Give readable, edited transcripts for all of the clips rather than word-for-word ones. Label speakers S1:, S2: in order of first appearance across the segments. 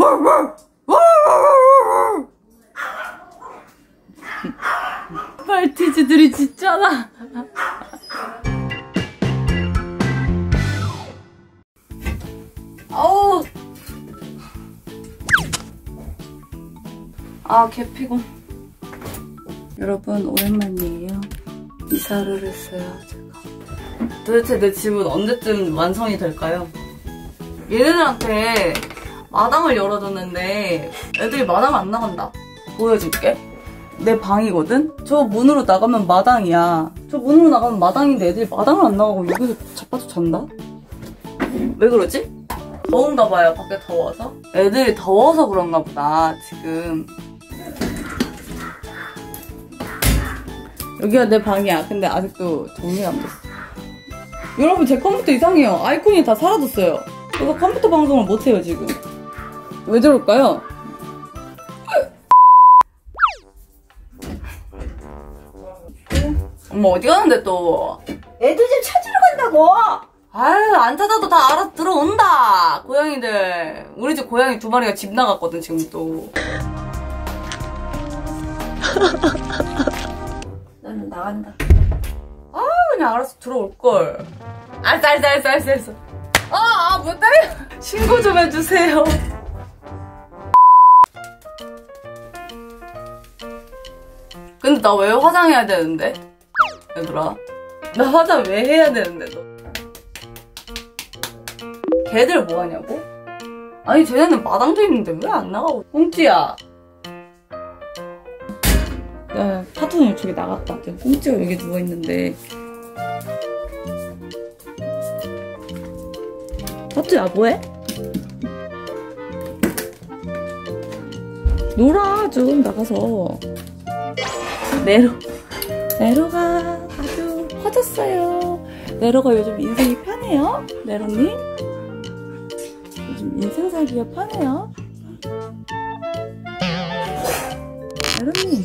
S1: 말티즈들이 짖잖아. 아우. 아, 개피곤. 여러분, 오랜만이에요. 이사를 했어요, 제가. 도대체 내 집은 언제쯤 완성이 될까요? 얘네들한테 마당을 열어줬는데 애들이 마당 안 나간다. 보여줄게. 내 방이거든? 저 문으로 나가면 마당이야. 저 문으로 나가면 마당인데 애들이 마당을 안 나가고 여기서 자빠져 잔다? 왜 그러지? 더운가 봐요, 밖에 더워서. 애들이 더워서 그런가 보다, 지금. 여기가 내 방이야. 근데 아직도 정리가 안 됐어. 여러분, 제 컴퓨터 이상해요. 아이콘이 다 사라졌어요. 그래서 컴퓨터 방송을 못해요, 지금. 왜 저럴까요? 엄마 어디 가는데 또?
S2: 애들 좀 찾으러 간다고.
S1: 아유, 안 찾아도 다 알아서 들어온다. 고양이들. 우리 집 고양이 2마리가 집 나갔거든, 지금 또.
S2: 나는 나간다.
S1: 아, 그냥 알아서 들어올걸. 알았어. 뭐 때려? 신고 좀 해주세요. 근데 나 왜 화장해야 되는데? 얘들아. 나 화장 왜 해야 되는데, 너? 걔들 뭐 하냐고? 아니, 쟤네는 마당도 있는데 왜 안 나가고. 꽁찌야. 야, 파토는 저기 나갔다. 꽁찌가 여기 누워있는데. 파토야, 뭐해? 놀아, 좀 나가서. 네로가 아주 커졌어요. 네로가 요즘 인생이 편해요? 네로님? 요즘 인생 살기가 편해요? 네로님.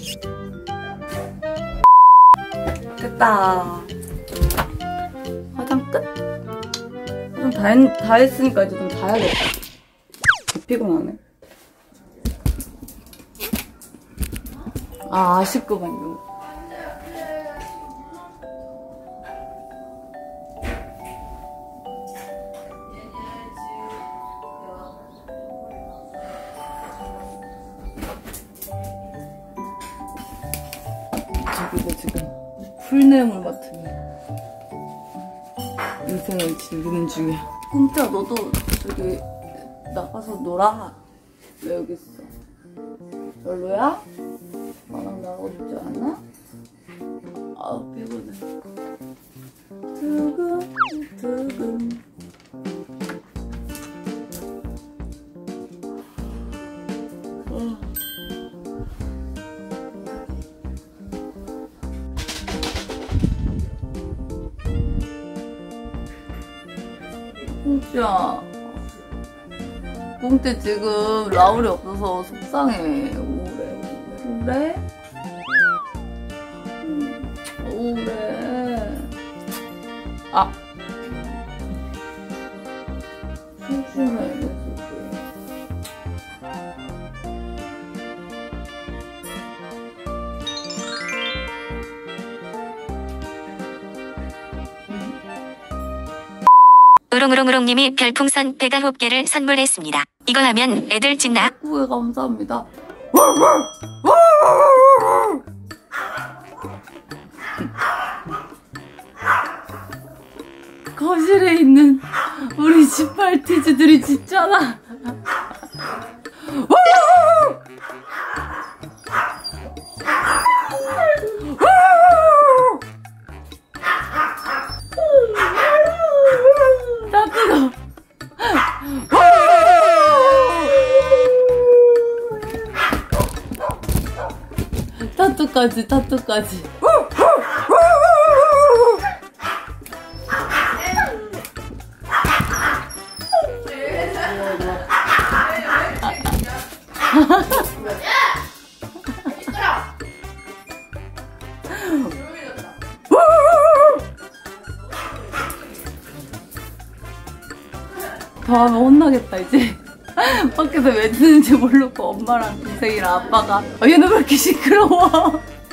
S1: 됐다. 화장 끝? 화장 다 했으니까 이제 좀 자야겠다. 피곤하네. 아, 아쉽구만요. 저기도 지금 풀내음을 맡으며 인생을 즐기는 중이야. 꽁짜, 너도 저기 나가서 놀아. 왜 여기 있어? 별로야? 나랑 나가고 싶지 않아? 아, 피곤해. 두근. 꽁치야. 꽁치 지금 라울이 없어서 속상해. 우울해? 아, 심심해.
S3: 우롱우롱우롱님이 별풍선 배가홉개를 선물했습니다. 이거 하면 애들 짖나?
S1: 후회 감사합니다. 거실에 있는 우리 집 말티즈들이 짖잖아. 나 뜨거. 타투까지. 더 하면 혼나겠다, 이제. 밖에서 왜 드는지 모르고 엄마랑 동생이랑 아빠가 얘는 왜 이렇게 시끄러워?